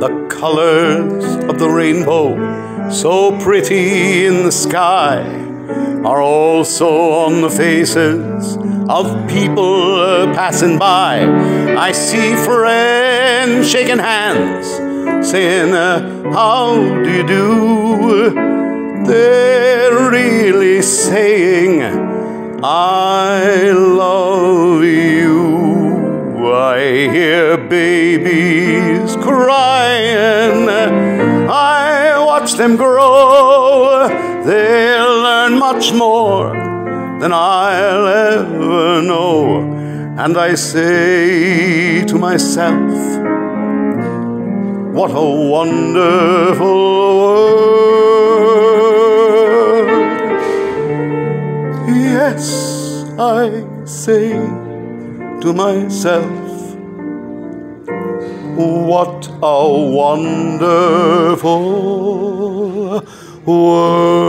The colors of the rainbow, so pretty in the sky, are also on the faces of people passing by. I see friends shaking hands, saying, how do you do? They're really saying, I love you. I hear babies crying, I watch them grow. They'll learn much more than I'll ever know. And I say to myself, what a wonderful world. Yes, I say to myself, what a wonderful world.